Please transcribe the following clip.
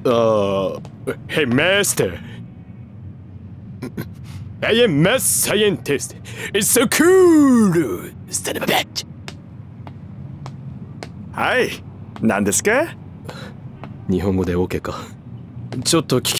Hey, master. I am math scientist. It's so cool. Son of a bitch. はい、何ですか？ 日本語で OK か。ちょっと聞き